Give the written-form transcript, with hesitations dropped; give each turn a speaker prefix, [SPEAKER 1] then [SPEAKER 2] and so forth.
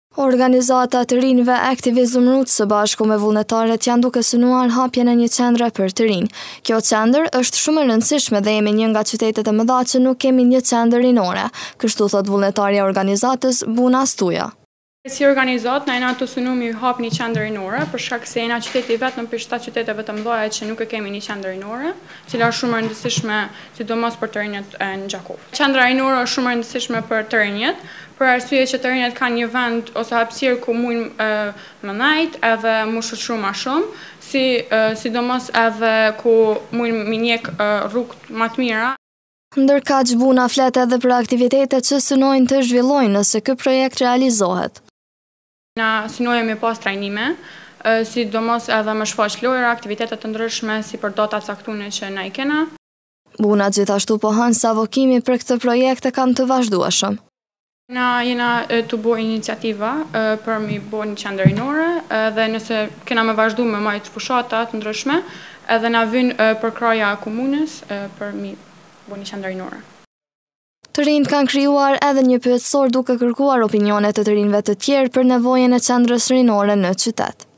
[SPEAKER 1] Organizata të rinjve Aktivizm Roots së bashku me vullnetarët janë duke synuar hapjen e një qendre për të rinj. Kjo qendër është shumë e rëndësishme dhe jemi një nga qytetet e mëdha që nuk kemi një qendër rinore, kështu thot vullnetarja e organizatës Buna Stuja.
[SPEAKER 2] Si organizat, na jena të synumi hap një qendër rinore, për shkak se jena qyteti vetëm për 7 qyteteve të mëdha që nuk e kemi një qendër rinore, cila është shumë e rëndësishme sidomos për të rinjët në Gjakov. Qendra rinore është shumë e rëndësishme për të rinjët, për arsye që të rinjët kanë një vend ose hapësirë ku mujnë më nejt edhe mu shoqëru ma shumë, sidomos edhe ku mujnë mi njek rrugët ma të mira.
[SPEAKER 1] Ndërkaq Buna flet edhe për aktivitetet që synojnë të zhvillojnë nëse ky projekt realizohet.
[SPEAKER 2] Na synojemi pas trajnime, sidomos edhe me shfaq lojra, aktivitetet të ndryshme si për data caktune që na I kena.
[SPEAKER 1] Buna gjithashtu po hanë se avokimi për këtë projekt e kanë të vazhdueshëm.
[SPEAKER 2] Na jena të bo iniciativa për mi bo një qendër rinore dhe nëse kena me vazhdu me majt fushata të ndryshme edhe na vynë për kraja komunës për mi bo një qendër rinore.
[SPEAKER 1] Të rinjt kanë krijuar edhe një pyetësor duke kërkuar opinionet të rinjve të tjerë për nevojën e qendrës rinore në qytet.